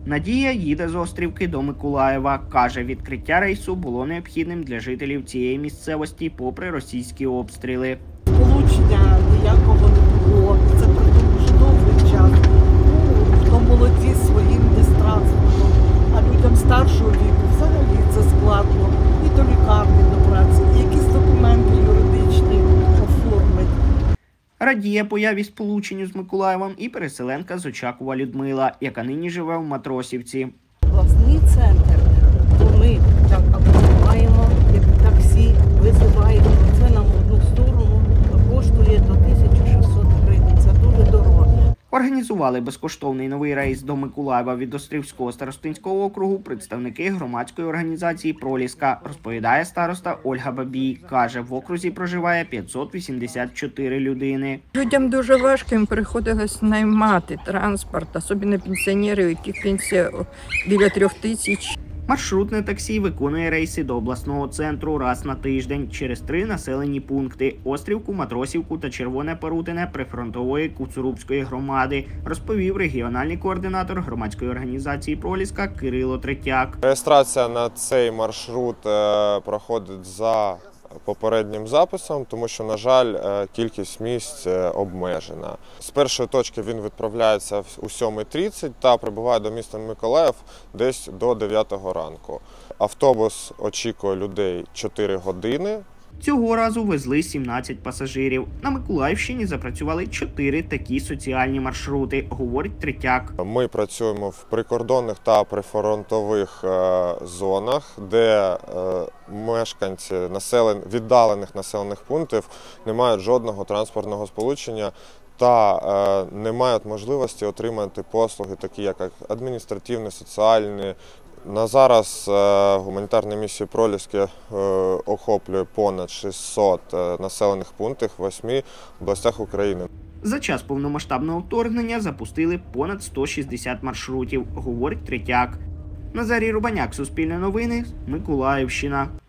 Надія їде з Острівки до Миколаєва. Каже, відкриття рейсу було необхідним для жителів цієї місцевості попри російські обстріли. Сполучення ніякого не було. Це дуже довгий час. Хто молоді своїм транспортом, а людям старшого віку взагалі це складно. І до лікарні добратися, і якісь документи юридичні оформити. Радіє появі сполученню з Миколаєвом і переселенка з Очакова Людмила, яка нині живе в Матросівці. Обласний центр, то ми так маємо, як таксі визиваємо, це нам в одну сторону коштує до 1600 гривень, це дуже дорого. Організували безкоштовний новий рейс до Миколаєва від Острівського старостинського округу представники громадської організації «Проліска», розповідає староста Ольга Бабій. Каже, в окрузі проживає 584 людини. Людям дуже важко, їм приходилось наймати транспорт, особливо пенсіонери, у яких пенсія біля 3000. Маршрутне таксі виконує рейси до обласного центру раз на тиждень через 3 населені пункти – Острівку, Матросівку та Червоне Парутине прифронтової Куцурубської громади, розповів регіональний координатор громадської організації «Проліска» Кирило Третяк. Реєстрація на цей маршрут проходить за попереднім записом, тому що, на жаль, кількість місць обмежена. З першої точки він відправляється у 7:30 та прибуває до міста Миколаїв десь до 9 ранку. Автобус очікує людей 4 години. Цього разу везли 17 пасажирів. На Миколаївщині запрацювали 4 такі соціальні маршрути, говорить Третяк. Ми працюємо в прикордонних та прифронтових зонах, де мешканці віддалених населених пунктів не мають жодного транспортного сполучення та не мають можливості отримати послуги, такі як адміністративні, соціальні. На зараз гуманітарна місія «Проліски» охоплює понад 600 населених пунктів в 8 областях України. За час повномасштабного вторгнення запустили понад 160 маршрутів, говорить Третяк. Назарій Рубаняк, Суспільне новини, Миколаївщина.